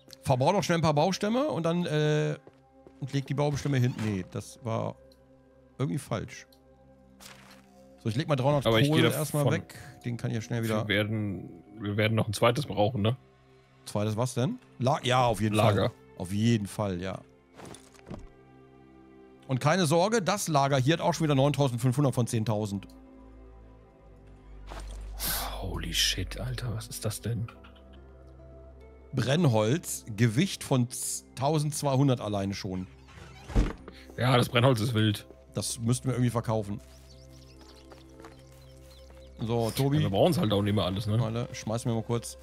Verbrauch noch schnell ein paar Baustämme und dann und leg die Baustämme hin. Nee, das war irgendwie falsch. So, ich leg mal 300 Aber ich Kohle gehe erstmal weg. Den kann ich ja schnell wieder... Wir werden noch ein zweites brauchen, ne? Zweites was denn? Ja, auf jeden Lager. Fall. Auf jeden Fall, ja. Und keine Sorge, das Lager hier hat auch schon wieder 9.500 von 10.000. Holy shit, Alter, was ist das denn? Brennholz, Gewicht von 1.200 alleine schon. Ja, das Brennholz ist wild. Das müssten wir irgendwie verkaufen. So, Tobi. Ja, wir brauchen es halt auch nicht mehr alles, ne? Warte, schmeiß mir mal kurz.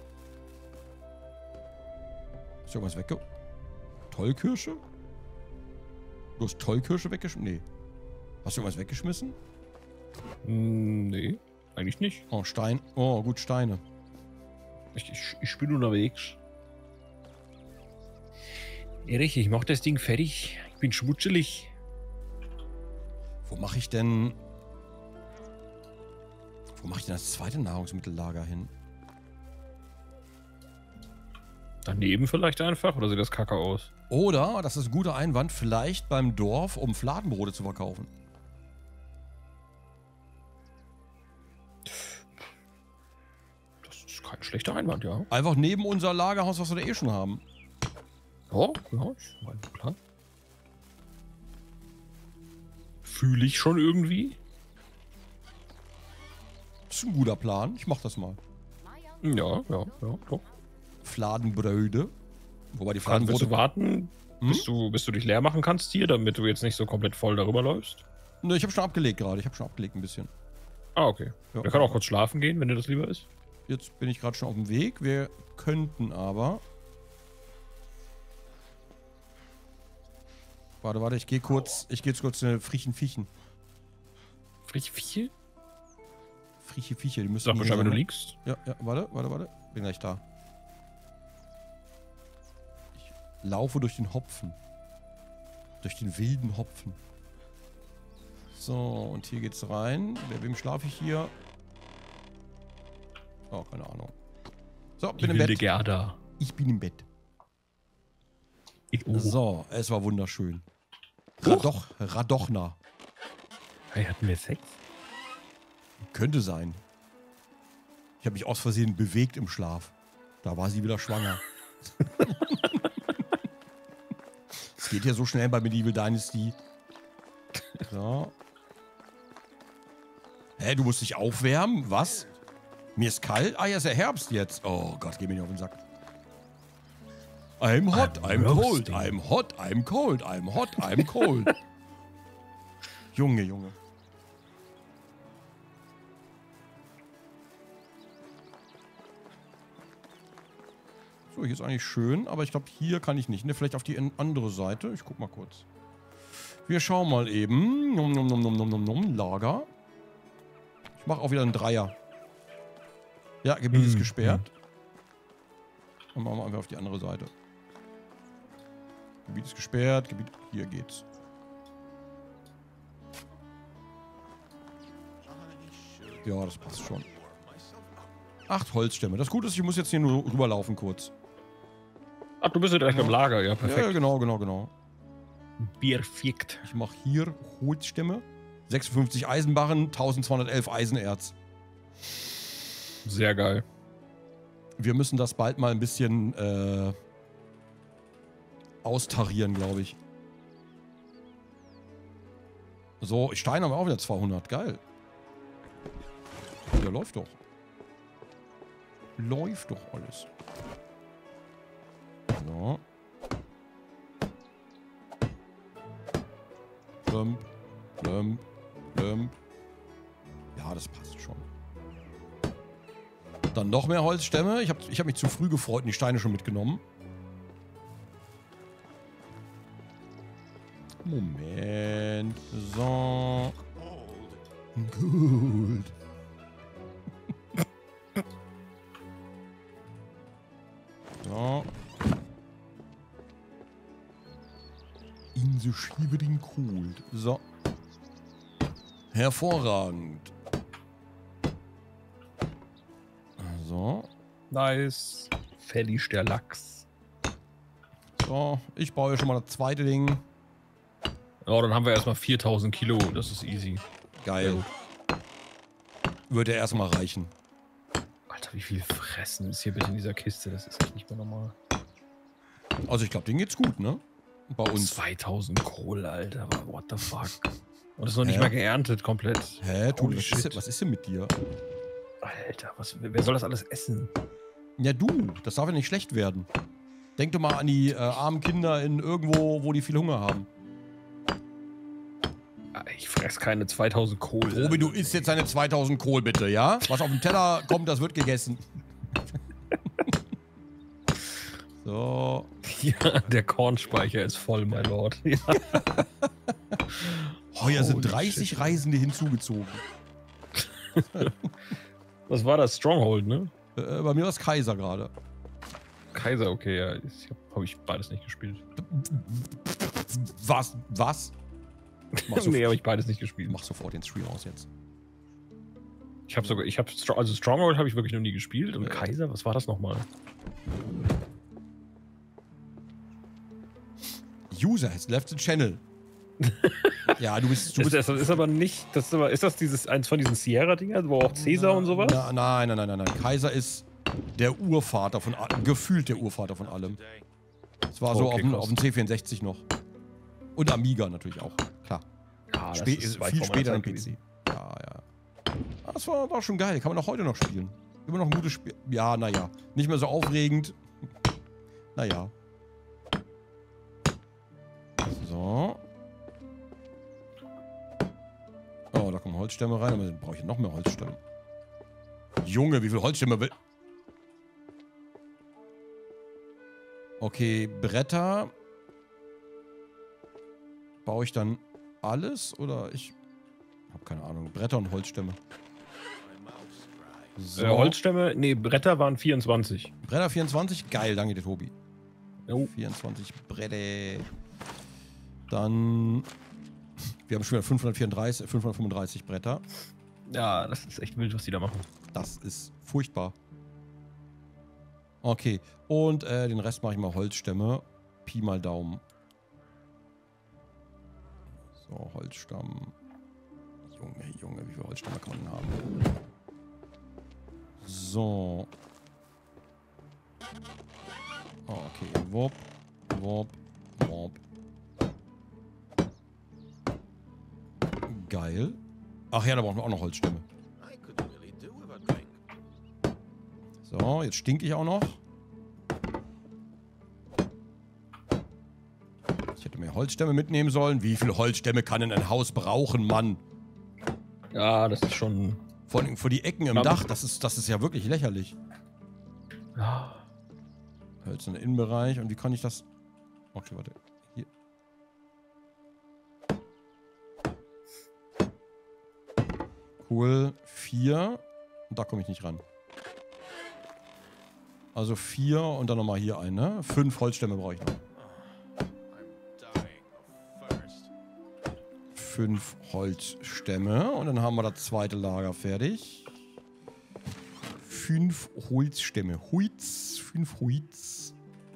Ist irgendwas wegge... Tollkirsche? Du hast Tollkirsche weggeschmissen? Nee. Hast du irgendwas weggeschmissen? Nee, eigentlich nicht. Oh, Stein. Oh, gut, Steine. Ich bin unterwegs. Erich, ich mach das Ding fertig. Ich bin schmutzelig. Wo mache ich denn... Wo mache ich denn das zweite Nahrungsmittellager hin? Daneben vielleicht einfach? Oder sieht das kacke aus? Oder, das ist ein guter Einwand, vielleicht beim Dorf, um Fladenbrote zu verkaufen. Das ist kein schlechter Einwand, ja. Einfach neben unser Lagerhaus, was wir da eh schon haben. Ja, ich meine, klar. Fühle ich schon irgendwie? Das ist ein guter Plan. Ich mach das mal. Ja, doch. Fladenbröde. Wobei die Willst Fladenbrote... du warten, bis du dich leer machen kannst hier, damit du jetzt nicht so komplett voll darüber läufst? Ne, ich habe schon abgelegt gerade. Ich habe schon abgelegt ein bisschen. Ah, okay. Ja. Wir können auch kurz schlafen gehen, wenn dir das lieber ist. Jetzt bin ich gerade schon auf dem Weg. Wir könnten aber... Warte, ich gehe jetzt kurz frischen Fiechen. Frische Frische Viecher, die müssen... Sag Bescheid, wenn du liegst. Ja, warte. Bin gleich da. Ich laufe durch den Hopfen. Durch den wilden Hopfen. So, und hier geht's rein. Bei wem schlafe ich hier? Oh, keine Ahnung. So, bin im Bett. Gerda. Ich bin im Bett. Oh. So, es war wunderschön. Radochna. Hey, hatten wir Sex? Könnte sein. Ich habe mich aus Versehen bewegt im Schlaf. Da war sie wieder schwanger. Es geht ja so schnell bei Medieval Dynasty. So. Hä, du musst dich aufwärmen? Was? Mir ist kalt? Ah ja, ist ja Herbst jetzt. Oh Gott, geh mir nicht auf den Sack. I'm hot, I'm cold, I'm hot, I'm cold, I'm hot, I'm cold. Junge. So, hier ist eigentlich schön, aber ich glaube, hier kann ich nicht. Ne, vielleicht auf die andere Seite. Ich guck mal kurz. Wir schauen mal eben. Lager. Ich mache auch wieder einen Dreier. Ja, Gebiet ist gesperrt. Dann machen wir einfach auf die andere Seite. Gebiet ist gesperrt. Hier geht's. Ja, das passt schon. 8 Holzstämme. Das Gute ist, ich muss jetzt hier nur rüberlaufen kurz. Ach, du bist ja direkt im Lager. Ja, perfekt. Ja, genau. Perfekt. Ich mache hier Holzstämme. 56 Eisenbarren, 1211 Eisenerz. Sehr geil. Wir müssen das bald mal ein bisschen austarieren, glaube ich. So, Stein haben wir auch wieder 200. Geil. Ja, läuft doch. Läuft doch alles. So. Plump. Ja, das passt schon. Dann noch mehr Holzstämme. Ich hab mich zu früh gefreut und die Steine schon mitgenommen. Moment. So. Gut. So. In the shivering cold. So. Hervorragend. So. Nice. Fertig der Lachs. So, ich baue hier schon mal das zweite Ding. Ja, dann haben wir erstmal 4000 Kilo. Das ist easy. Geil. Würde erstmal reichen. Alter, wie viel Fressen ist hier bitte in dieser Kiste? Das ist echt nicht mehr normal. Also ich glaube, denen geht's gut, ne? Bei uns. 2000 Kohle, Alter. What the fuck? Und das ist noch nicht mal geerntet komplett. Hä, Tobi, Shit. was ist denn mit dir? Alter, wer soll das alles essen? Ja, du. Das darf ja nicht schlecht werden. Denk doch mal an die armen Kinder in irgendwo, wo die viel Hunger haben. Ich fress keine 2000 Kohl. Tobi, du isst jetzt deine 2000 Kohl, bitte, ja? Was auf den Teller kommt, das wird gegessen. So. Ja, der Kornspeicher ist voll, mein Lord. Ja. Heuer sind 30 Reisende hinzugezogen. Was war das? Stronghold, ne? Bei mir war es Kaiser gerade. Kaiser, okay, ja. Hab ich beides nicht gespielt. Was? Nee, habe ich beides nicht gespielt. Mach sofort den Stream aus jetzt. Also Stronghold habe ich wirklich noch nie gespielt. Und Kaiser, was war das nochmal? User has left the channel. Ja, du bist. Das ist aber nicht. Ist das eins von diesen Sierra-Dingern, wo auch Caesar und sowas? Nein. Kaiser ist der Urvater von gefühlt der Urvater von allem. Das war so Okay, auf dem C64 noch. Und Amiga natürlich auch, klar. Ja, Viel später am PC. Ja. Das war schon geil. Kann man auch heute noch spielen. Immer noch ein gutes Spiel. Ja, naja. Nicht mehr so aufregend. Naja. So. Oh, da kommen Holzstämme rein. Aber dann brauche ich noch mehr Holzstämme. Junge, wie viel Holzstämme will... Okay, Bretter. Baue ich dann alles oder ich habe keine Ahnung. Bretter und Holzstämme. So. Holzstämme? Nee, Bretter waren 24. Bretter 24? Geil, danke dir, Tobi. Jo. 24 Bretter. Dann... Wir haben schon wieder 535 Bretter. Ja, das ist echt wild, was die da machen. Das ist furchtbar. Okay, und den Rest mache ich mal Holzstämme. Pi mal Daumen. So, Holzstamm. Junge, wie viele Holzstämme kann man denn haben? So. Okay, wupp. Geil. Ach ja, da brauchen wir auch noch Holzstämme. So, jetzt stinke ich auch noch. Ich hätte mehr Holzstämme mitnehmen sollen. Wie viele Holzstämme kann denn ein Haus brauchen, Mann? Ja, das ist schon... Vor allem für die Ecken im Dach, das ist ja wirklich lächerlich. Ja. Hölzerner Innenbereich. Und wie kann ich das... Okay, warte. Hier. Cool. 4. Und da komme ich nicht ran. Also 4 und dann nochmal hier ein, ne? 5 Holzstämme brauche ich noch. 5 Holzstämme und dann haben wir das zweite Lager fertig. 5 Holzstämme. 5 Holz.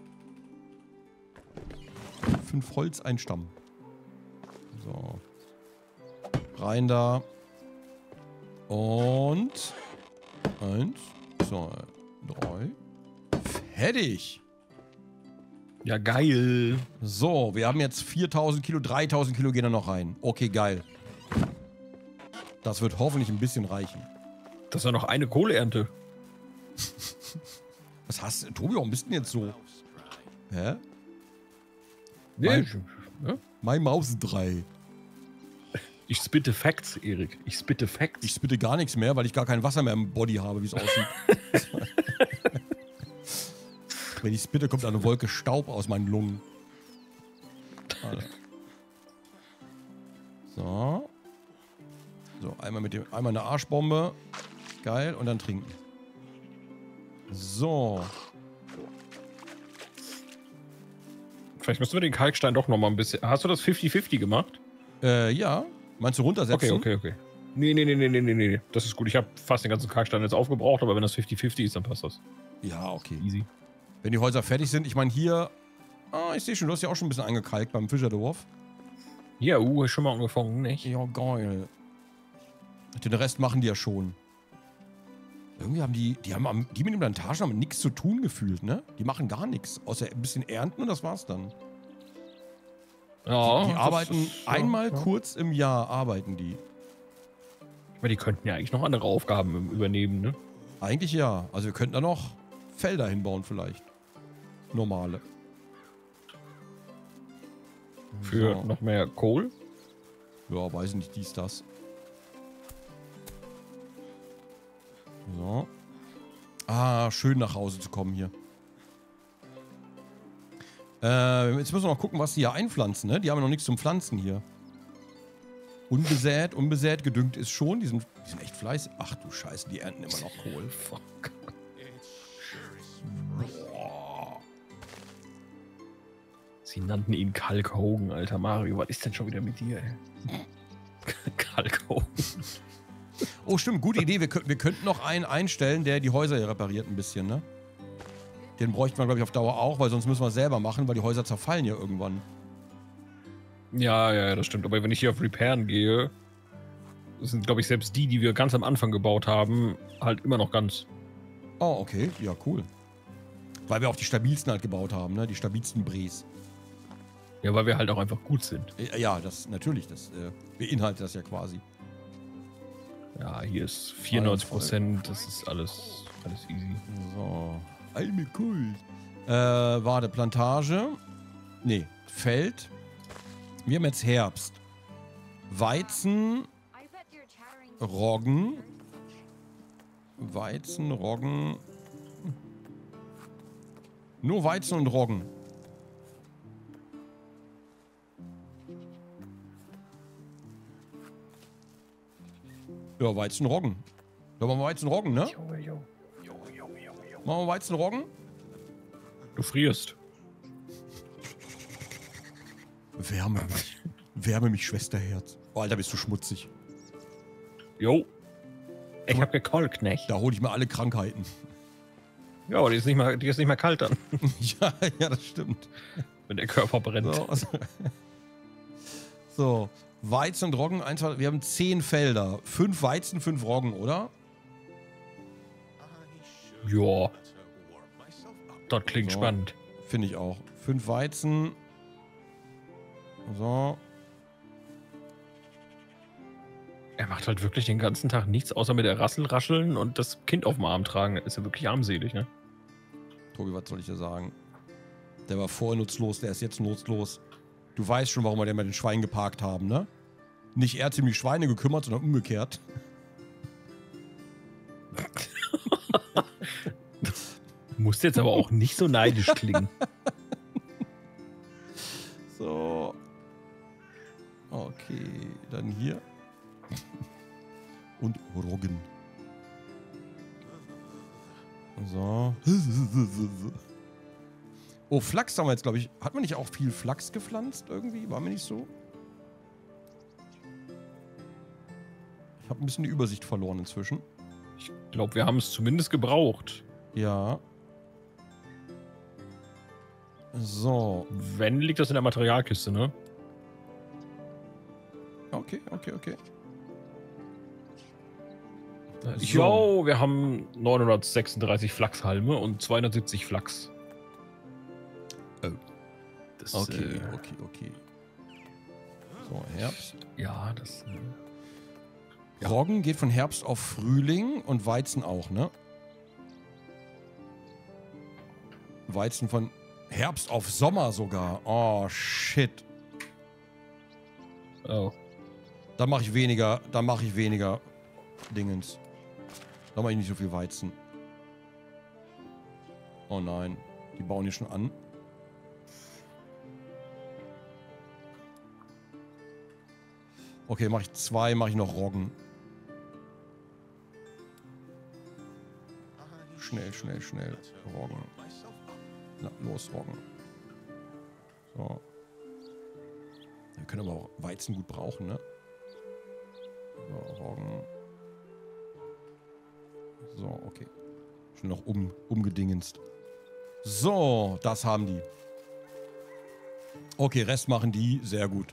5 Holz, ein Stamm. So. Rein da. Und 1, 2, 3. Fertig. Ja, geil. So, wir haben jetzt 4000 Kilo, 3000 Kilo gehen da noch rein. Okay, geil. Das wird hoffentlich ein bisschen reichen. Das ist ja noch eine Kohleernte. Was hast du? Tobi, warum bist du denn jetzt so? Hä? Nee, Mein Maus 3. Ich spitte Facts, Erik. Ich spitte Facts. Ich spitte gar nichts mehr, weil ich gar kein Wasser mehr im Body habe, wie es aussieht. Wenn ich spitte, kommt eine Wolke Staub aus meinen Lungen. Alter. So. So, einmal eine Arschbombe. Geil. Und dann trinken. So. Vielleicht müssen wir den Kalkstein doch noch mal ein bisschen... Hast du das 50-50 gemacht? Ja. Meinst du runtersetzen? Okay. Nee. Das ist gut. Ich habe fast den ganzen Kalkstein jetzt aufgebraucht, aber wenn das 50-50 ist, dann passt das. Ja, okay. Easy. Wenn die Häuser fertig sind, ich meine hier Ah, ich sehe schon, du hast ja auch schon ein bisschen eingekalkt beim Fischerdorf. Ja, ist schon mal angefangen, nicht? Ja, geil. Den Rest machen die ja schon. Irgendwie haben die mit den Plantagen haben nichts zu tun gefühlt, ne? Die machen gar nichts, außer ein bisschen ernten und das war's dann. Ja, Die arbeiten ist, einmal kurz im Jahr, arbeiten die. Aber die könnten ja eigentlich noch andere Aufgaben übernehmen, ne? Eigentlich ja. Also wir könnten da noch Felder hinbauen vielleicht. Normale. Für So. noch mehr Kohl? Ja, weiß nicht, dies, das. So. Ah, schön nach Hause zu kommen hier. Jetzt müssen wir noch gucken, was die hier einpflanzen, ne? Die haben ja noch nichts zum Pflanzen hier. Unbesät, gedüngt ist schon. Die sind echt fleißig. Ach du Scheiße, die ernten immer noch Kohl. Fuck. Boah. Sie nannten ihn Kalk Hogan, alter Mario. Was ist denn schon wieder mit dir, ey? Kalk Hogan. Oh, stimmt, gute Idee. Wir könnten noch einen einstellen, der die Häuser hier repariert ein bisschen, ne? Den bräuchten wir, glaube ich, auf Dauer auch, weil sonst müssen wir es selber machen, weil die Häuser zerfallen ja irgendwann. Ja, das stimmt. Aber wenn ich hier auf Repairen gehe, sind, glaube ich, selbst die wir ganz am Anfang gebaut haben, halt immer noch ganz. Oh, okay. Ja, cool. Weil wir auch die stabilsten halt gebaut haben, ne? Die stabilsten Bres. Ja, weil wir halt auch einfach gut sind. Ja, das natürlich. Das beinhaltet das ja quasi. Ja, hier ist 94%. Das ist alles easy. So. Alme cool. Warte, Plantage. Nee, Feld. Wir haben jetzt Herbst. Weizen, Roggen. Weizen, Roggen. Nur Weizen und Roggen. Ja, Weizen, Roggen. Ja, machen wir Weizen, Roggen, ne? Machen wir Weizen, Roggen? Du frierst. Wärme mich, Schwesterherz. Oh, Alter, bist du schmutzig. Jo. Ich hab gekolkt, nicht? Da hole ich mir alle Krankheiten. Ja, aber die ist nicht mehr kalt dann, ja, das stimmt. wenn der Körper brennt. So, Weizen und Roggen, wir haben 10 Felder. 5 Weizen, 5 Roggen, oder? Ja. Das klingt So. spannend. Finde ich auch. 5 Weizen. So. Er macht halt wirklich den ganzen Tag nichts, außer mit der Rassel rascheln und das Kind auf dem Arm tragen. Das ist ja wirklich armselig, ne? Tobi, was soll ich dir sagen? Der war vorher nutzlos, der ist jetzt nutzlos. Du weißt schon, warum wir den bei den Schweinen geparkt haben, ne? Nicht er hat sich um die Schweine gekümmert, sondern umgekehrt. Muss jetzt aber auch nicht so neidisch klingen. So. Okay, dann hier. Und Roggen. So. Oh, Flachs haben wir jetzt, glaube ich. Hat man nicht auch viel Flachs gepflanzt irgendwie? War mir nicht so? Ich habe ein bisschen die Übersicht verloren inzwischen. Ich glaube, wir haben es zumindest gebraucht. Ja. So. Wenn, liegt das in der Materialkiste, ne? Okay. Jo, wir haben 936 Flachshalme und 270 Flachs. Oh. Das, Okay. So, Herbst. Ja, das... Roggen geht von Herbst auf Frühling und Weizen auch, ne? Weizen von Herbst auf Sommer sogar. Oh, shit. Oh. Da mache ich weniger Dingens. Da mache ich nicht so viel Weizen. Oh nein. Die bauen hier schon an. Okay, mache ich noch Roggen. Schnell. Roggen. Na, los, Roggen. So. Wir können aber auch Weizen gut brauchen, ne? So, Roggen. So, okay. Schon noch umgedingenst. So, das haben die. Okay, Rest machen die. Sehr gut.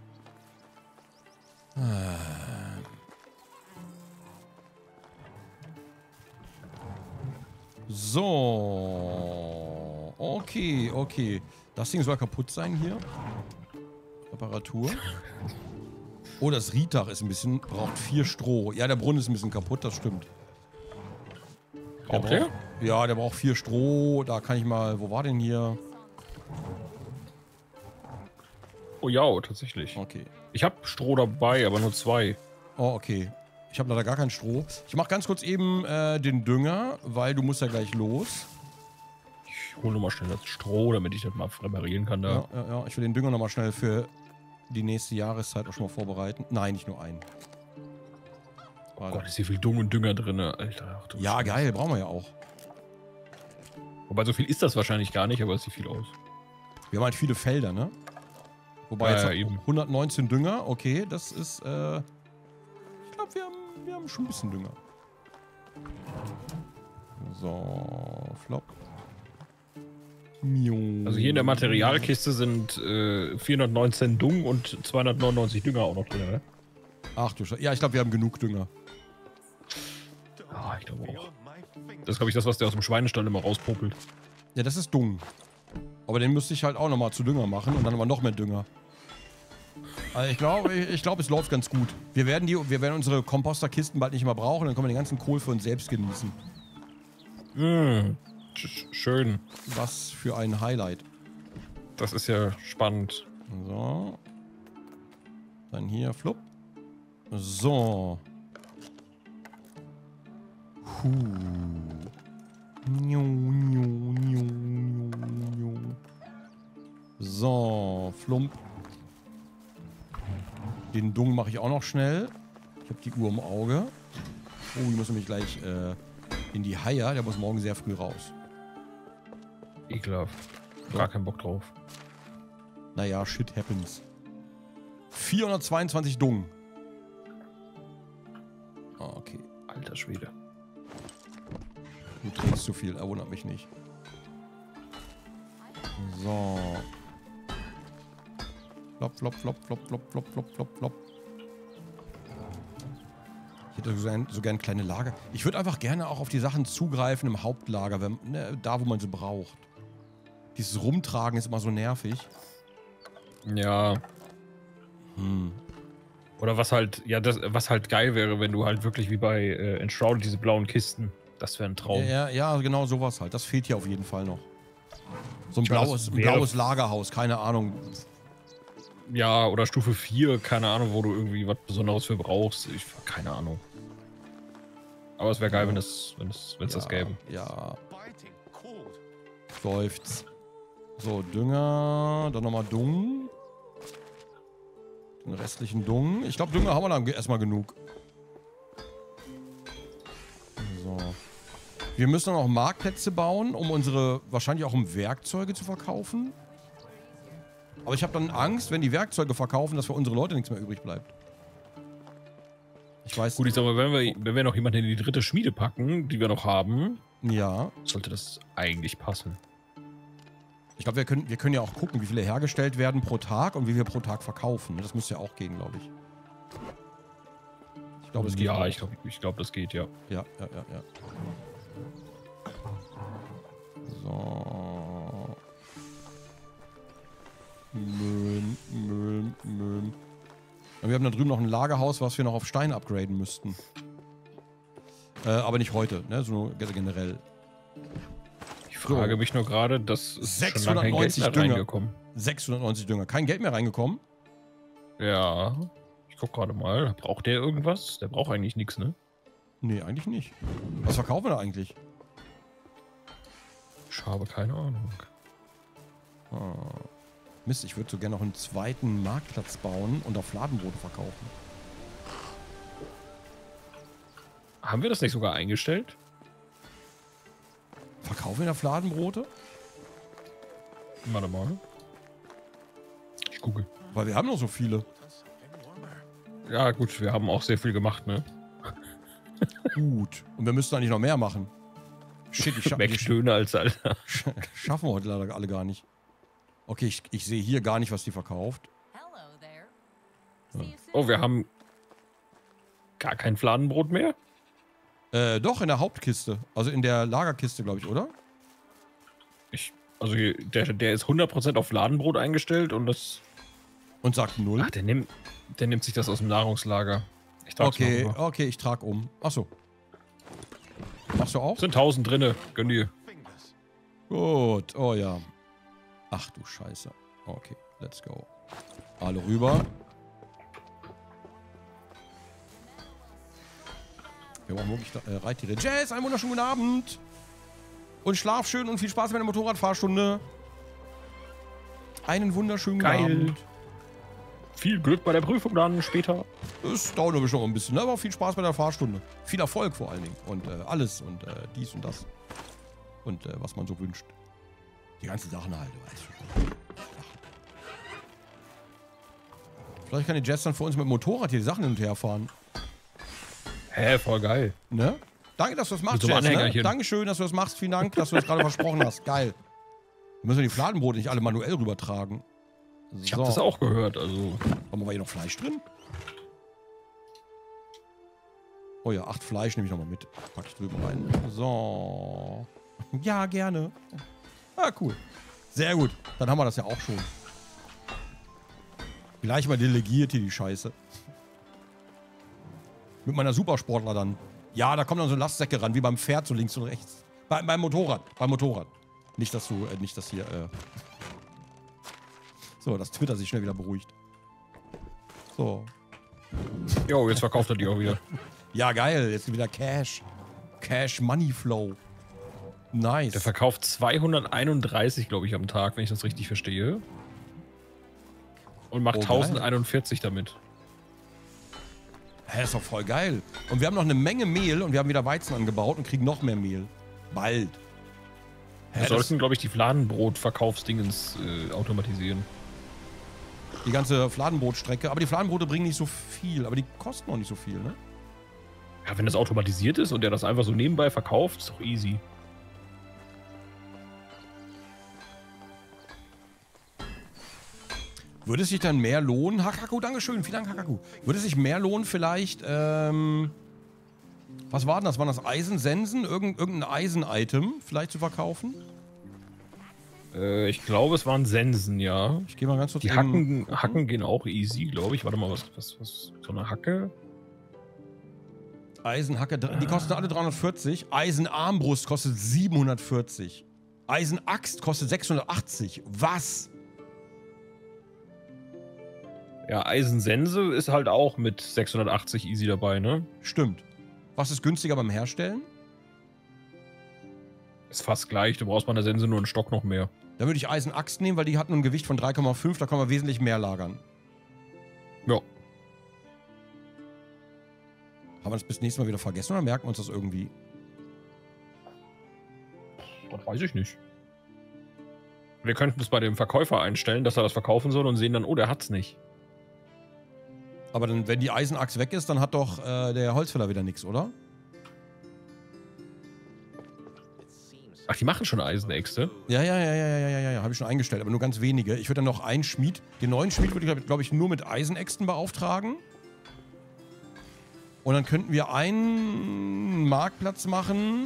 So. Okay, okay. Das Ding soll kaputt sein hier. Reparatur. Oh, das Rietach ist ein bisschen... Braucht 4 Stroh. Ja, der Brunnen ist ein bisschen kaputt, das stimmt. Braucht der? Ja, der braucht 4 Stroh. Da kann ich mal... Wo war denn hier? Oh ja, tatsächlich. Okay. Ich habe Stroh dabei, aber nur 2. Oh, okay. Ich habe leider gar kein Stroh. Ich mache ganz kurz eben den Dünger, weil du musst ja gleich los. Ich hole nur mal schnell das Stroh, damit ich das mal reparieren kann da. Ja. Ich will den Dünger nochmal schnell für die nächste Jahreszeit auch schon mal vorbereiten. Nein, nicht nur einen. Oh Gott, ist hier viel Dung und Dünger drin, Alter. Ach, Ja, geil, brauchen wir ja auch. Wobei, so viel ist das wahrscheinlich gar nicht, aber es sieht viel aus. Wir haben halt viele Felder, ne? Wobei jetzt eben. 119 Dünger, okay, das ist, ich glaube, wir haben schon ein bisschen Dünger. So, flop. Also hier in der Materialkiste sind 419 Dung und 299 Dünger auch noch drin, ne? Ach du Scheiße. Ja, ich glaube, wir haben genug Dünger. Ah, ich glaube auch. Das ist, glaube ich, das, was der aus dem Schweinestall immer rauspopelt. Ja, das ist Dung. Aber den müsste ich halt auch nochmal zu Dünger machen und dann aber noch mehr Dünger. Also ich glaube, es läuft ganz gut. Wir werden unsere Komposterkisten bald nicht mehr brauchen, dann können wir den ganzen Kohl für uns selbst genießen. Schön. Was für ein Highlight. Das ist ja spannend. So. Dann hier, flupp. So. So, flump. Den Dung mache ich auch noch schnell. Ich habe die Uhr im Auge. Oh, ich muss nämlich gleich in die Haie. Der muss morgen sehr früh raus. Ekelhaft. Gar keinen Bock drauf. Naja, shit happens. 422 Dung. Ah, okay. Alter Schwede. Du trinkst zu viel, er wundert mich nicht. So. Flop, flop, flop, flop, flop, flop, flop, flop, flop. Ich hätte so gern kleine Lager. Ich würde einfach gerne auch auf die Sachen zugreifen im Hauptlager, wenn, ne, da wo man sie braucht. Dieses Rumtragen ist immer so nervig. Ja. Oder was halt, ja, was halt geil wäre, wenn du halt wirklich wie bei Enshrouded diese blauen Kisten. Das wäre ein Traum. Ja, genau sowas halt. Das fehlt hier auf jeden Fall noch. So ein blaues Lagerhaus, keine Ahnung. Ja, oder Stufe 4, keine Ahnung, wo du irgendwie was Besonderes für brauchst. Keine Ahnung. Aber es wäre geil, wenn es das gäbe. Ja. Läuft's. So, Dünger, dann nochmal Dung. Den restlichen Dung. Ich glaube, Dünger haben wir dann erstmal genug. So. Wir müssen noch Marktplätze bauen, um wahrscheinlich auch um Werkzeuge zu verkaufen. Aber ich habe dann Angst, wenn die Werkzeuge verkaufen, dass für unsere Leute nichts mehr übrig bleibt. Ich weiß nicht. Gut, ich sag mal, wenn wir noch jemanden in die dritte Schmiede packen, die wir noch haben, ja, sollte das eigentlich passen. Ich glaube, wir können ja auch gucken, wie viele hergestellt werden pro Tag und wie wir pro Tag verkaufen. Das müsste ja auch gehen, glaube ich. Ich glaube, es geht. Ja, ich glaube, das geht, ja. Ja. So. Müll. Und wir haben da drüben noch ein Lagerhaus, was wir noch auf Stein upgraden müssten. Aber nicht heute, ne? So generell. Ich frage mich nur gerade, dass 690 Geld Dünger reingekommen. 690 Dünger. Kein Geld mehr reingekommen? Ja. Ich guck gerade mal. Braucht der irgendwas? Der braucht eigentlich nichts, ne? Nee, eigentlich nicht. Was verkaufen wir da eigentlich? Ich habe keine Ahnung. Mist, ich würde so gerne noch einen zweiten Marktplatz bauen und auf Fladenbrote verkaufen. Haben wir das nicht sogar eingestellt? Verkaufen wir da Fladenbrote? Warte mal. Ich google. Weil wir haben noch so viele. Ja gut, wir haben auch sehr viel gemacht, ne? Gut. Und wir müssen eigentlich noch mehr machen. Shit, Mehr Stöhne als Alter. Schaffen wir heute leider alle gar nicht. Okay, ich sehe hier gar nicht, was die verkauft. Oh, wir haben gar kein Fladenbrot mehr? Doch, in der Hauptkiste. Also in der Lagerkiste, glaube ich, oder? Also der ist 100% auf Fladenbrot eingestellt und das... Und sagt 0. Ach, der nimmt sich das aus dem Nahrungslager. Ich trag's mal rüber. Okay, ich trag um. Achso. Machst du auch? Sind 1000 drinne, gönn dir. Gut, oh ja. Ach du Scheiße. Okay, let's go. Alle rüber. Wir brauchen wirklich Reittiere. Jazz, einen wunderschönen guten Abend. Und schlaf schön und viel Spaß bei der Motorradfahrstunde. Einen wunderschönen guten Abend. Viel Glück bei der Prüfung dann später. Es dauert aber schon noch ein bisschen, ne? Aber viel Spaß bei der Fahrstunde. Viel Erfolg vor allen Dingen. Und alles und dies und das. Und was man so wünscht. Die ganzen Sachen halt, du weißt schon. Vielleicht kann die Jazz dann für uns mit dem Motorrad hier die Sachen hin und her fahren. Hä, voll geil. Ne? Danke, dass du das machst, Mit so einem Jazz, ne? Anhängerchen. Dankeschön, dass du das machst. Vielen Dank, dass du das gerade versprochen hast. Geil. Wir müssen die Fladenbrote nicht alle manuell rübertragen. So. Ich hab das auch gehört, also... Haben wir hier noch Fleisch drin? Oh ja, 8 Fleisch nehme ich nochmal mit. Pack ich drüben rein. So. Ja, gerne. Ah, cool. Sehr gut. Dann haben wir das ja auch schon. Gleich mal delegiert hier die Scheiße. Mit meiner Supersportler dann. Ja, da kommen dann so Lastsäcke ran, wie beim Pferd, so links und rechts. Beim Motorrad. Beim Motorrad. Nicht, dass du, nicht, dass hier, So, dass Twitter sich schnell wieder beruhigt. So. Jo, jetzt verkauft er die auch wieder. Ja, geil. Jetzt wieder Cash. Cash Money Flow. Nice. Der verkauft 231, glaube ich, am Tag, wenn ich das richtig verstehe. Und macht 1041 damit. Hä, ist doch voll geil. Und wir haben noch eine Menge Mehl und wir haben wieder Weizen angebaut und kriegen noch mehr Mehl. Bald. Wir sollten, glaube ich, die Fladenbrot-Verkaufsdingens automatisieren. Die ganze Fladenbrotstrecke. Aber die Fladenbrote bringen nicht so viel. Aber die kosten auch nicht so viel, ne? Ja, wenn das automatisiert ist und der das einfach so nebenbei verkauft, ist doch easy. Würde es sich dann mehr lohnen? Hakaku, dankeschön. Vielen Dank, Hakaku. Würde es sich mehr lohnen, vielleicht, was war denn das? Waren das Eisensensen? Irgendein Eisen-Item vielleicht zu verkaufen? Ich glaube, es waren Sensen, ja. Ich gehe mal ganz kurz. Die Hacken gehen auch easy, glaube ich. Warte mal, was so eine Hacke? Eisenhacke, die kosten alle 340. Eisenarmbrust kostet 740. Eisenaxt kostet 680. Was? Ja, Eisensense ist halt auch mit 680 easy dabei, ne? Stimmt. Was ist günstiger beim Herstellen? Ist fast gleich. Du brauchst bei der Sense nur einen Stock noch mehr. Da würde ich Eisenaxt nehmen, weil die hat nur ein Gewicht von 3,5. Da kann man wesentlich mehr lagern. Ja. Haben wir das bis nächstes Mal wieder vergessen oder merken wir uns das irgendwie? Das weiß ich nicht. Wir könnten es bei dem Verkäufer einstellen, dass er das verkaufen soll und sehen dann, oh, der hat's nicht. Aber dann, wenn die Eisenaxt weg ist, dann hat doch der Holzfäller wieder nichts, oder? Ach, die machen schon Eisenäxte? Ja. Habe ich schon eingestellt, aber nur ganz wenige. Ich würde dann noch einen Schmied, den neuen Schmied würde ich, glaube ich, nur mit Eisenäxten beauftragen. Und dann könnten wir einen Marktplatz machen,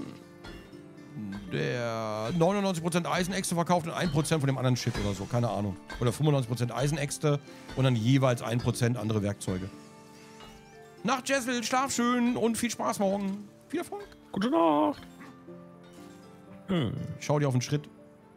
der 99% Eisenäxte verkauft und 1% von dem anderen Shit oder so, keine Ahnung. Oder 95% Eisenäxte und dann jeweils 1% andere Werkzeuge. Nacht, Jessel, schlaf schön und viel Spaß morgen. Viel Erfolg. Gute Nacht. Ich schau dir auf den Schritt.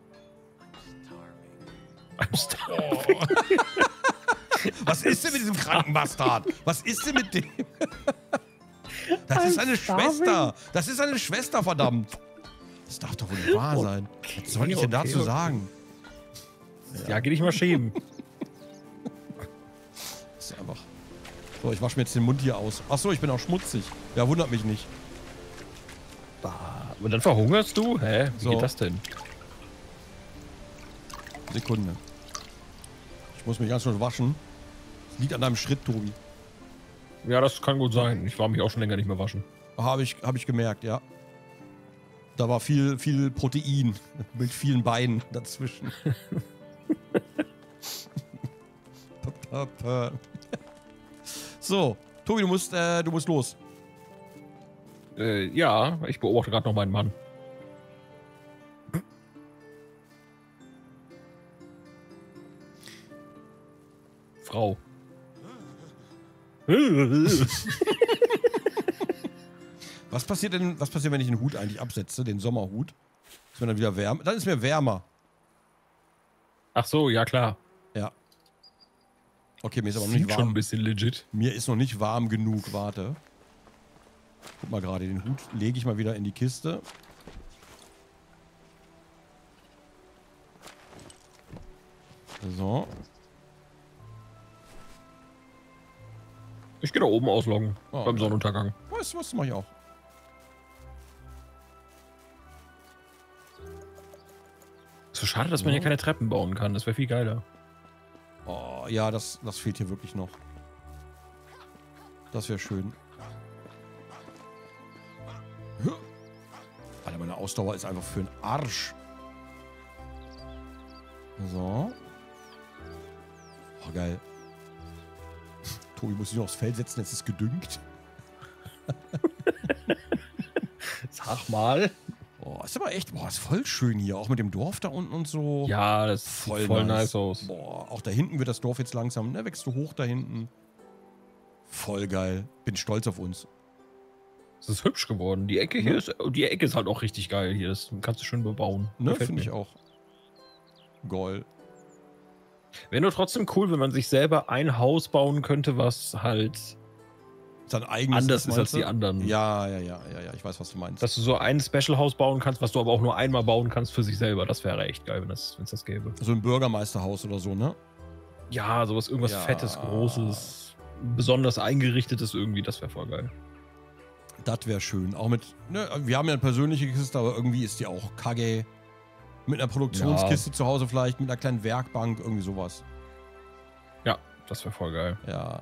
I'm starving. Was ist denn mit diesem kranken Bastard? Was ist denn mit dem? Das ist eine Schwester. Das ist eine Schwester, verdammt. Das darf doch wohl nicht wahr sein. Was soll ich denn dazu sagen? Ja, geh dich mal schämen. Das ist einfach... So, ich wasche mir jetzt den Mund hier aus. Achso, ich bin auch schmutzig. Ja, wundert mich nicht. Und dann verhungerst du? Hä? Wie So. geht das denn? Sekunde. Ich muss mich ganz schnell waschen. Das liegt an deinem Schritt, Tobi. Ja, das kann gut sein. Ich war mich auch schon länger nicht mehr waschen. Hab ich gemerkt, ja. Da war viel Protein mit vielen Beinen dazwischen. So, Tobi, du musst los. Ja, ich beobachte gerade noch meinen Mann. Frau. Was passiert, wenn ich den Hut eigentlich absetze, den Sommerhut? Ist mir dann wieder wärmer? Dann ist mir wärmer. Ach so, ja klar. Ja. Okay, mir ist aber noch Sieht nicht warm. schon ein bisschen legit. Mir ist noch nicht warm genug, warte. Guck mal gerade, den Hut lege ich mal wieder in die Kiste. So. Ich gehe da oben ausloggen. Oh, beim Sonnenuntergang. Was mache ich auch. So schade, dass man hier keine Treppen bauen kann. Das wäre viel geiler. Oh, ja, das fehlt hier wirklich noch. Das wäre schön. Alter, meine Ausdauer ist einfach für den Arsch. So. Oh, geil. Tobi muss sich noch aufs Feld setzen, jetzt ist gedüngt. Sag mal. Oh, ist aber echt, boah, ist voll schön hier. Auch mit dem Dorf da unten und so. Ja, das sieht voll nice aus. Boah, auch da hinten wird das Dorf jetzt langsam, ne? Wächst so hoch da hinten. Voll geil. Bin stolz auf uns. Es ist hübsch geworden. Die Ecke hier ist halt auch richtig geil hier. Das kannst du schön bebauen. Ne, finde ich auch. Geil. Wäre nur trotzdem cool, wenn man sich selber ein Haus bauen könnte, was halt Sein eigenes anders ist als die meinst du? anderen. Ja, ich weiß, was du meinst. Dass du so ein Special-Haus bauen kannst, was du aber auch nur einmal bauen kannst für sich selber. Das wäre echt geil, wenn es das gäbe. So ein Bürgermeisterhaus oder so, ne? Ja, sowas, irgendwas Ja. Fettes, Großes, besonders eingerichtetes irgendwie, das wäre voll geil. Das wäre schön. Auch mit, ne, wir haben ja eine persönliche Kiste, aber irgendwie ist die auch kacke. Mit einer Produktionskiste zu Hause vielleicht, mit einer kleinen Werkbank, irgendwie sowas. Ja, das wäre voll geil. Ja.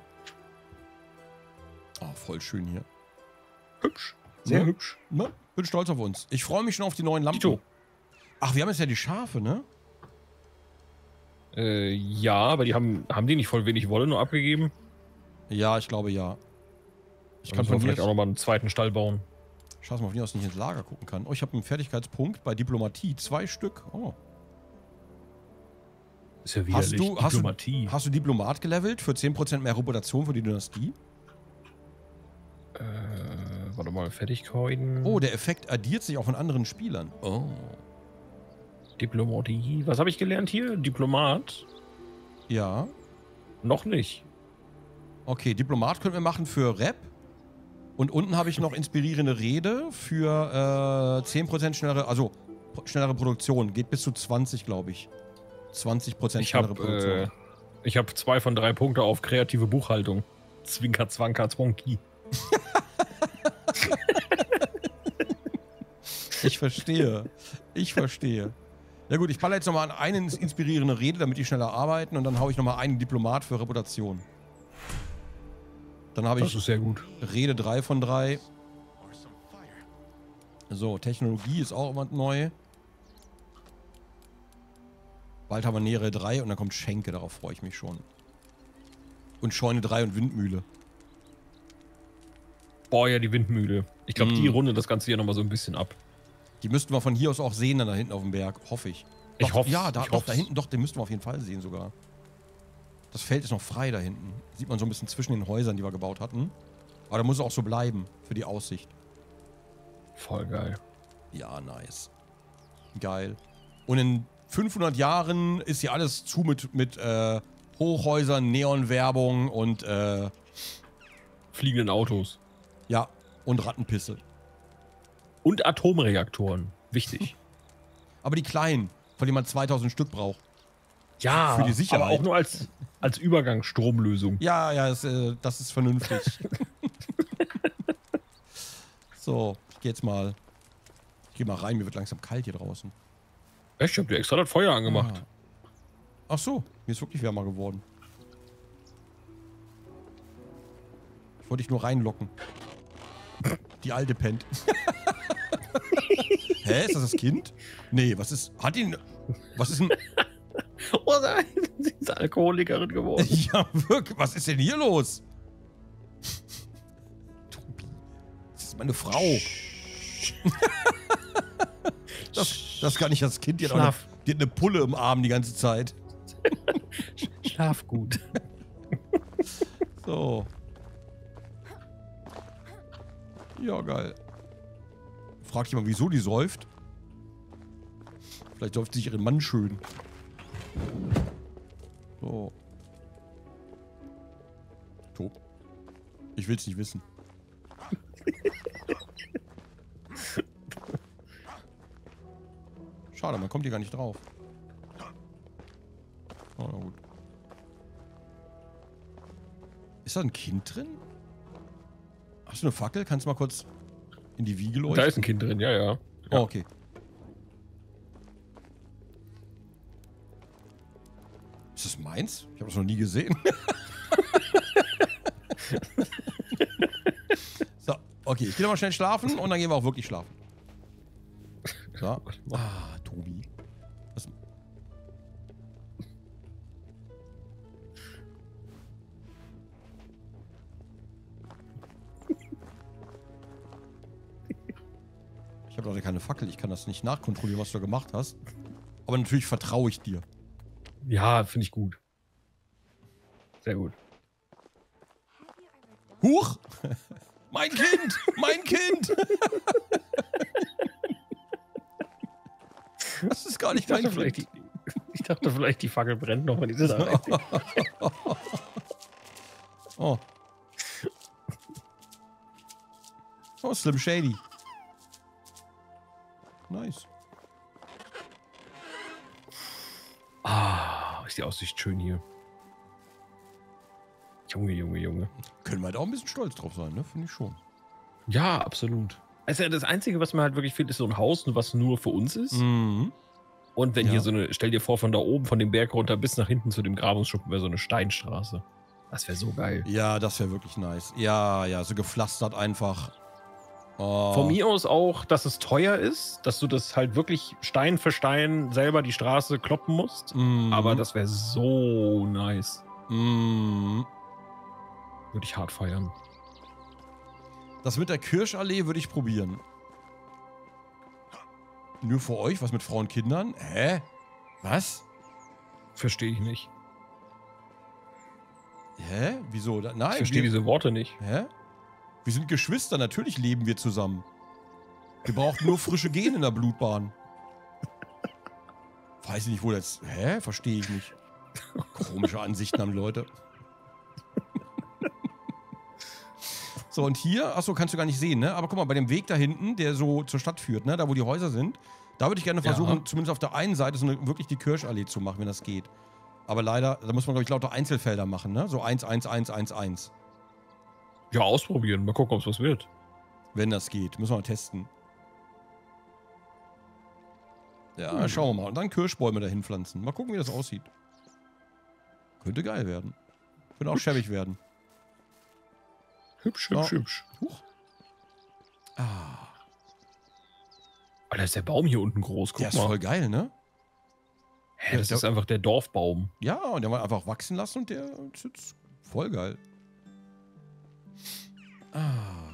Oh, voll schön hier. Hübsch. Sehr Ja. hübsch. Ne? Bin stolz auf uns. Ich freue mich schon auf die neuen Lampen. Tito. Ach, wir haben jetzt ja die Schafe, ne? Ja, aber die haben die nicht voll wenig Wolle nur abgegeben? Ja, ich glaube ja. Ich Dann kann müssen wir von vielleicht hier auch nochmal einen zweiten Stall bauen. Schau mal, ob ich aus nicht ins Lager gucken kann. Oh, ich habe einen Fertigkeitspunkt bei Diplomatie. 2 Stück. Oh. Ist ja Hast widerlich. du, hast, du, Diplomatie. hast du Diplomat gelevelt für 10% mehr Reputation für die Dynastie? Warte mal, Fertigkeiten. Oh, der Effekt addiert sich auch von anderen Spielern. Oh. Diplomatie. Was habe ich gelernt hier? Diplomat? Ja. Noch nicht. Okay, Diplomat können wir machen für Rap. Und unten habe ich noch inspirierende Rede für 10% schnellere Produktion. Geht bis zu 20, glaube ich. 20% schnellere Produktion. Ich habe 2 von 3 Punkte auf kreative Buchhaltung. Zwinker, Zwanker, Zwonki. Ich verstehe. Ja gut, ich baller jetzt nochmal an eine inspirierende Rede, damit die schneller arbeiten. Und dann haue ich nochmal einen Diplomat für Reputation. Dann habe Das ich ist sehr gut. Rede 3 von 3. So, Technologie ist auch immer neu. Bald haben wir Nähere 3 und dann kommt Schenke, darauf freue ich mich schon. Und Scheune 3 und Windmühle. Boah, ja, die Windmühle. Ich glaube, die rundet das Ganze hier nochmal so ein bisschen ab. Die müssten wir von hier aus auch sehen, dann da hinten auf dem Berg. Hoffe ich. Ich hoffe Ja, da hinten, doch, den müssten wir auf jeden Fall sehen sogar. Das Feld ist noch frei da hinten. Sieht man so ein bisschen zwischen den Häusern, die wir gebaut hatten. Aber da muss es auch so bleiben, für die Aussicht. Voll geil. Ja, nice. Geil. Und in 500 Jahren ist hier alles zu mit Hochhäusern, Neonwerbung und Fliegenden Autos. ja, und Rattenpisse. Und Atomreaktoren. Wichtig. Aber die kleinen, von denen man 2000 Stück braucht. Ja, Für die Sicherheit. aber auch nur als Übergangsstromlösung. Ja, das ist vernünftig. So, ich gehe jetzt mal. Ich gehe mal rein, mir wird langsam kalt hier draußen. Echt? Ich hab dir extra das Feuer angemacht. Ah. Ach so, mir ist wirklich wärmer geworden. Ich wollte dich nur reinlocken. Die Alte pennt. Hä, ist das Kind? Nee, was ist. Was ist denn. Oh nein, sie ist Alkoholikerin geworden. Ja, wirklich. Was ist denn hier los? Tobi, das ist meine Frau. Das kann nicht das Kind. Die hat eine Pulle im Arm die ganze Zeit. Schlaf gut. So. Ja, geil. Frag dich mal, wieso die säuft. Vielleicht säuft sich ihren Mann schön. So. Top. Ich will's nicht wissen. Schade, man kommt hier gar nicht drauf. Oh, na gut. Ist da ein Kind drin? Hast du eine Fackel? Kannst du mal kurz in die Wiege leuchten? Da ist ein Kind drin, ja, ja. Oh, okay. Ist das meins? Ich habe das noch nie gesehen. So, okay. Ich gehe noch mal schnell schlafen und dann gehen wir auch wirklich schlafen. So. Ah, Tobi. Was? Ich habe leider keine Fackel. Ich kann das nicht nachkontrollieren, was du gemacht hast. Aber natürlich vertraue ich dir. Ja, finde ich gut. Sehr gut. Huch! Mein Kind! Mein Kind! Das ist gar nicht mein Kind. Ich dachte vielleicht, die Fackel brennt noch, wenn die ist da. Oh. Oh, Slim Shady. Nice. Ah, ist die Aussicht schön hier. Junge, Junge, Junge. Können wir halt auch ein bisschen stolz drauf sein, ne? Finde ich schon. Ja, absolut. Also das Einzige, was mir halt wirklich fehlt, ist so ein Haus, was nur für uns ist. Mhm. Und wenn Ja. hier so eine, stell dir vor, von da oben, von dem Berg runter bis nach hinten zu dem Grabungsschuppen wäre so eine Steinstraße. Das wäre so geil. Ja, das wäre wirklich nice. Ja, ja, so gepflastert einfach. Oh. Von mir aus auch, dass es teuer ist, dass du das halt wirklich Stein für Stein selber die Straße kloppen musst. Mhm. Aber das wäre so nice. Mhm. Würde ich hart feiern. Das mit der Kirschallee würde ich probieren. Nur für euch? Was mit Frauen und Kindern? Hä? Was? Verstehe ich nicht. Hä? Wieso? Nein. Ich verstehe diese Worte nicht. Hä? Wir sind Geschwister, natürlich leben wir zusammen. Wir brauchen nur frische Gene in der Blutbahn. Weiß ich nicht, wo das... Hä? Verstehe ich nicht. Komische Ansichten haben die Leute. So, und hier, achso, kannst du gar nicht sehen, ne? Aber guck mal, bei dem Weg da hinten, der so zur Stadt führt, ne? Da, wo die Häuser sind, da würde ich gerne versuchen, zumindest auf der einen Seite so wirklich die Kirschallee zu machen, wenn das geht. Aber leider, da muss man, glaube ich, lauter Einzelfelder machen, ne? So 1, 1, 1, 1, 1. Ja, ausprobieren. Mal gucken, ob es was wird. Wenn das geht. Müssen wir mal testen. Ja, schauen wir mal. Und dann Kirschbäume dahin pflanzen. Mal gucken, wie das aussieht. Könnte geil werden. Könnte auch schäbig werden. Hübsch, hübsch, hübsch. Huch. Ah. Alter, ist der Baum hier unten groß. Guck Der ist mal. voll geil, ne? Hä, das ist einfach der Dorfbaum. Ja, und den haben wir einfach wachsen lassen und der ist jetzt voll geil. Ah.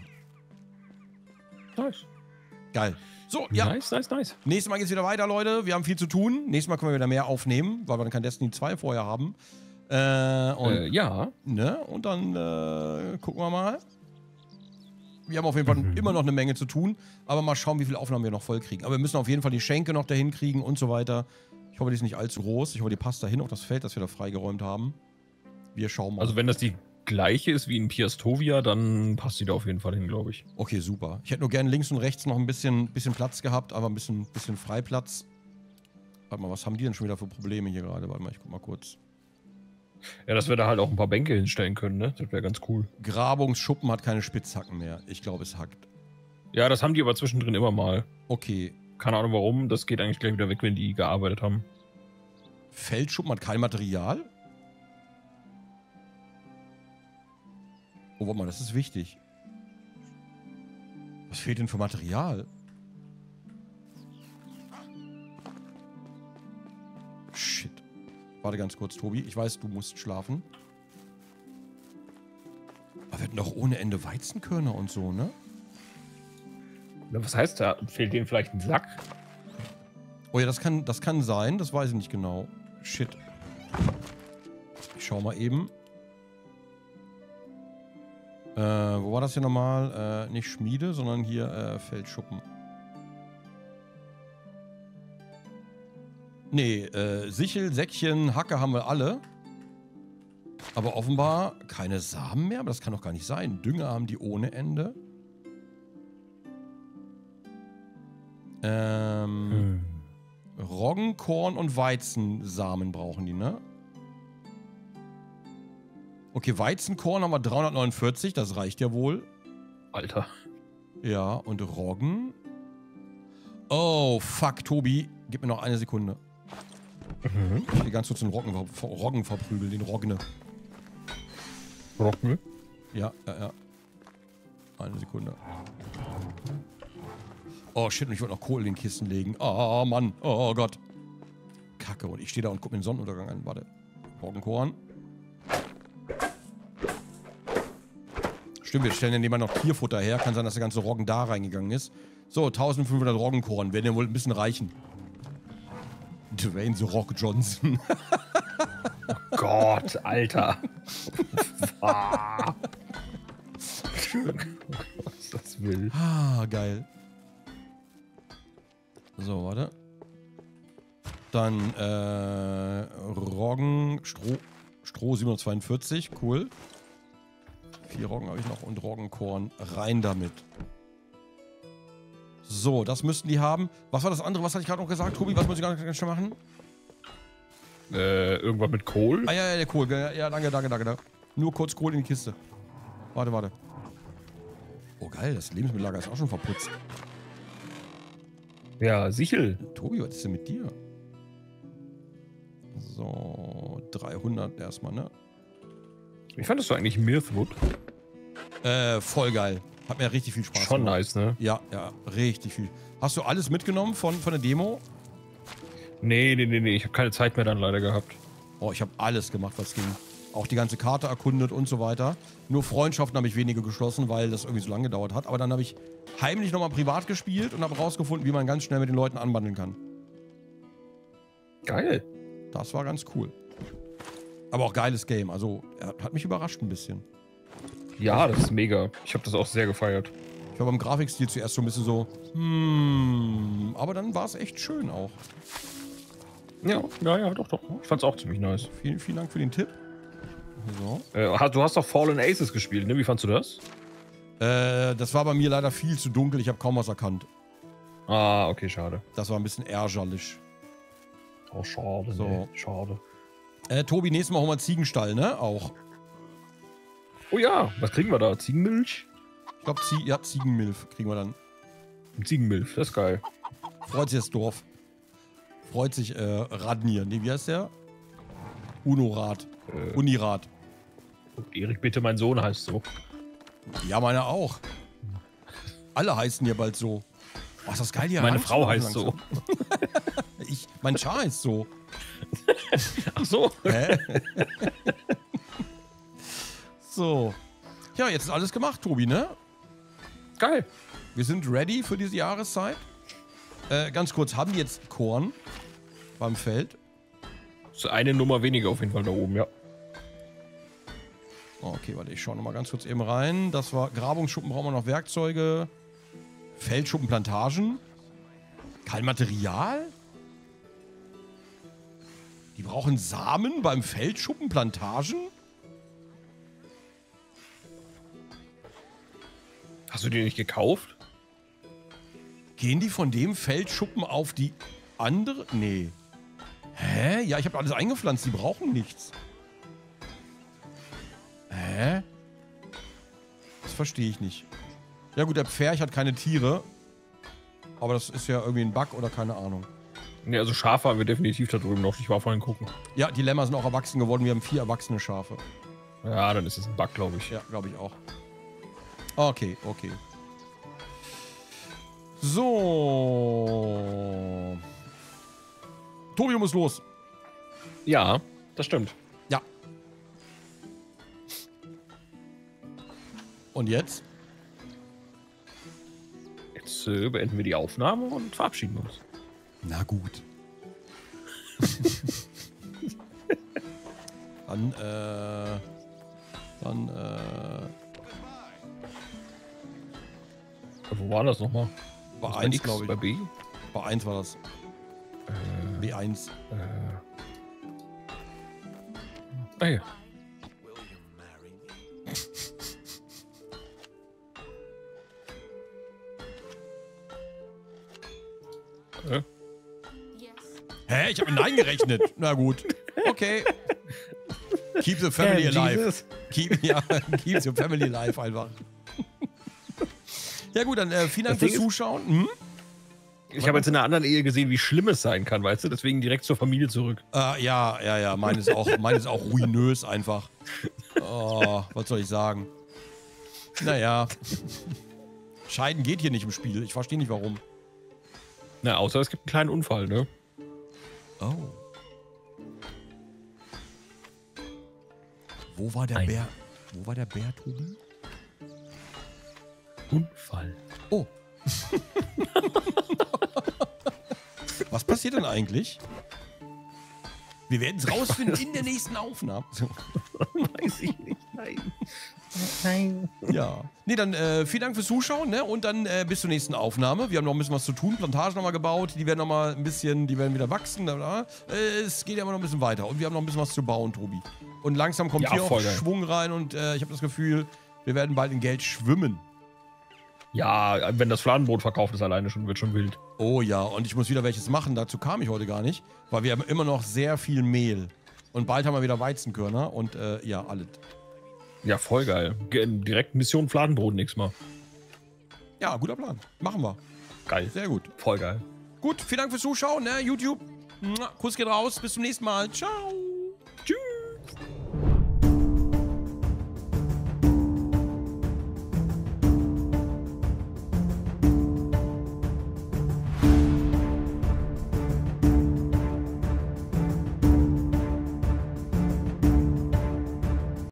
Nice. Geil. So, ja. Nice, nice, nice. Nächstes Mal geht's wieder weiter, Leute. Wir haben viel zu tun. Nächstes Mal können wir wieder mehr aufnehmen, weil wir dann kein Destiny 2 vorher haben. Ja. Ne? Und dann gucken wir mal. Wir haben auf jeden Fall immer noch eine Menge zu tun, aber mal schauen, wie viele Aufnahmen wir noch voll kriegen. Aber wir müssen auf jeden Fall die Schenke noch dahin kriegen und so weiter. Ich hoffe, die ist nicht allzu groß. Ich hoffe, die passt dahin auf das Feld, das wir da freigeräumt haben. Wir schauen mal. Also wenn das die gleiche ist wie in Piastovia, dann passt die da auf jeden Fall hin, glaube ich. Okay, super. Ich hätte nur gerne links und rechts noch ein bisschen Platz gehabt, aber ein bisschen Freiplatz. Warte mal, was haben die denn schon wieder für Probleme hier gerade? Warte mal, ich guck mal kurz. Ja, dass wir da halt auch ein paar Bänke hinstellen können, ne? Das wäre ganz cool. Grabungsschuppen hat keine Spitzhacken mehr. Ich glaube, es hackt. Ja, das haben die aber zwischendrin immer mal. Okay. Keine Ahnung warum. Das geht eigentlich gleich wieder weg, wenn die gearbeitet haben. Feldschuppen hat kein Material? Oh, warte mal, das ist wichtig. Was fehlt denn für Material? Shit. Warte ganz kurz, Tobi. Ich weiß, du musst schlafen. Aber wir hatten doch ohne Ende Weizenkörner und so, ne? Na, was heißt da? Fehlt denen vielleicht ein Sack? Oh ja, das kann sein. Das weiß ich nicht genau. Shit. Ich schau mal eben. Wo war das hier nochmal? Nicht Schmiede, sondern hier Feldschuppen. Nee, Sichel, Säckchen, Hacke haben wir alle. Aber offenbar keine Samen mehr. Aber das kann doch gar nicht sein. Dünger haben die ohne Ende. Roggen, Korn und Weizensamen brauchen die, ne? Okay, Weizenkorn haben wir 349, das reicht ja wohl. Alter. Ja, und Roggen. Oh, fuck, Tobi. Gib mir noch eine Sekunde. Ich will ganz kurz den Roggen verprügeln, den Rogne. Roggen? Ja. Eine Sekunde. Oh, shit, und ich wollte noch Kohle in den Kisten legen. Oh, Mann. Oh, Gott. Kacke, und ich stehe da und gucke mir den Sonnenuntergang an. Warte. Roggenkorn. Stimmt, wir stellen ja nebenan noch Tierfutter her. Kann sein, dass der ganze Roggen da reingegangen ist. So, 1500 Roggenkorn. Werden ja wohl ein bisschen reichen. Dwayne The Rock Johnson. Oh Gott, Alter. Was das will. Ah, geil. So, warte. Dann, Roggen, Stroh 742, cool. 4 Roggen habe ich noch und Roggenkorn. Rein damit. So, das müssten die haben. Was war das andere? Was hatte ich gerade noch gesagt, Tobi? Was muss ich ganz schnell machen? Irgendwas mit Kohl? Ah, ja, der Kohl. Ja, danke. Nur kurz Kohl in die Kiste. Warte. Oh, geil. Das Lebensmittellager ist auch schon verputzt. Ja, Sichel. Tobi, was ist denn mit dir? So, 300 erstmal, ne? Wie fandest du eigentlich Mirthwood? Voll geil. Hat mir richtig viel Spaß Schon gemacht. nice, ne? Ja, richtig viel. Hast du alles mitgenommen von der Demo? Nee. Ich habe keine Zeit mehr dann leider gehabt. Oh, ich habe alles gemacht, was ging. Auch die ganze Karte erkundet und so weiter. Nur Freundschaften habe ich wenige geschlossen, weil das irgendwie so lange gedauert hat. Aber dann habe ich heimlich nochmal privat gespielt und habe rausgefunden, wie man ganz schnell mit den Leuten anbandeln kann. Geil. Das war ganz cool. Aber auch geiles Game. Also, hat mich überrascht ein bisschen. Ja, das ist mega. Ich habe das auch sehr gefeiert. Ich war beim Grafikstil zuerst so ein bisschen so, aber dann war es echt schön auch. Ja, doch. Ich fand's auch ziemlich nice. Vielen Dank für den Tipp. So. Du hast doch Fallen Aces gespielt, ne? Wie fandst du das? Das war bei mir leider viel zu dunkel. Ich habe kaum was erkannt. Ah, okay, schade. Das war ein bisschen ärgerlich. Oh, schade. So. Nee, schade. Tobi, nächstes Mal holen wir Ziegenstall, ne? Auch. Oh ja, was kriegen wir da? Ziegenmilch? Ich glaube, Ziegenmilch kriegen wir dann. Ziegenmilch, das ist geil. Freut sich das Dorf. Freut sich Radnir. Nee, wie heißt der? Unorat. Unirat. Erik, bitte, mein Sohn heißt so. Ja, meine auch. Alle heißen hier bald so. Oh, ist das geil hier? Meine Frau heißt so. Mein Char heißt so. Ach so. Hä? So. Ja, jetzt ist alles gemacht, Tobi, ne? Geil. Wir sind ready für diese Jahreszeit. Ganz kurz, haben die jetzt Korn beim Feld? So eine Nummer weniger auf jeden Fall da oben, ja. Okay, warte, ich schaue nochmal ganz kurz eben rein. Das war Grabungsschuppen, brauchen wir noch Werkzeuge. Feldschuppenplantagen. Kein Material? Die brauchen Samen beim Feldschuppenplantagen? Hast du die nicht gekauft? Gehen die von dem Feldschuppen auf die andere? Nee. Hä? Ja, ich habe alles eingepflanzt. Die brauchen nichts. Hä? Das verstehe ich nicht. Ja gut, der Pferch hat keine Tiere. Aber das ist ja irgendwie ein Bug oder keine Ahnung. Ne, also Schafe haben wir definitiv da drüben noch. Ich war vorhin gucken. Ja, die Lämmer sind auch erwachsen geworden. Wir haben 4 erwachsene Schafe. Ja, dann ist es ein Bug, glaube ich. Ja, glaube ich auch. Okay. So. Tobi, du musst los. Ja. Das stimmt. Ja. Und jetzt? Jetzt beenden wir die Aufnahme und verabschieden uns. Na gut. Dann, Wo war das nochmal? bei Bei 1, X, glaube ich. bei B? Bei 1 war das. B1. Ah ja. Hä? Ich habe mit Nein gerechnet. Na gut. Okay. Keep the family alive. Keep the family alive einfach. Ja gut, dann vielen Dank Das Ding fürs Zuschauen. Hm? Ich habe jetzt in einer anderen Ehe gesehen, wie schlimm es sein kann, weißt du? Deswegen direkt zur Familie zurück. Ja. Meine ist auch ruinös einfach. Oh, was soll ich sagen? Naja. Scheiden geht hier nicht im Spiel. Ich verstehe nicht, warum. Na, außer es gibt einen kleinen Unfall, ne? Oh. Wo war der Bär? Wo war der Bär, Tobi? Unfall. Oh. Was passiert denn eigentlich? Wir werden es rausfinden in der nächsten Aufnahme. Weiß ich nicht. Nein. Ja. Nee, dann vielen Dank fürs Zuschauen, ne? Und dann bis zur nächsten Aufnahme. Wir haben noch ein bisschen was zu tun. Plantagen nochmal gebaut. Die werden nochmal ein bisschen, die werden wieder wachsen. Es geht ja immer noch ein bisschen weiter. Und wir haben noch ein bisschen was zu bauen, Tobi. Und langsam kommt hier auch Schwung rein. Und ich habe das Gefühl, wir werden bald in Geld schwimmen. Ja, wenn das Fladenbrot verkauft ist alleine schon, wird schon wild. Oh ja, und ich muss wieder welches machen. Dazu kam ich heute gar nicht. Weil wir haben immer noch sehr viel Mehl. Und bald haben wir wieder Weizenkörner. Und ja, alles. Ja, voll geil. Direkt Mission Fladenbrot nächstes Mal. Ja, guter Plan. Machen wir. Geil. Sehr gut. Voll geil. Gut, vielen Dank fürs Zuschauen, ne? YouTube. Kuss geht raus. Bis zum nächsten Mal. Ciao.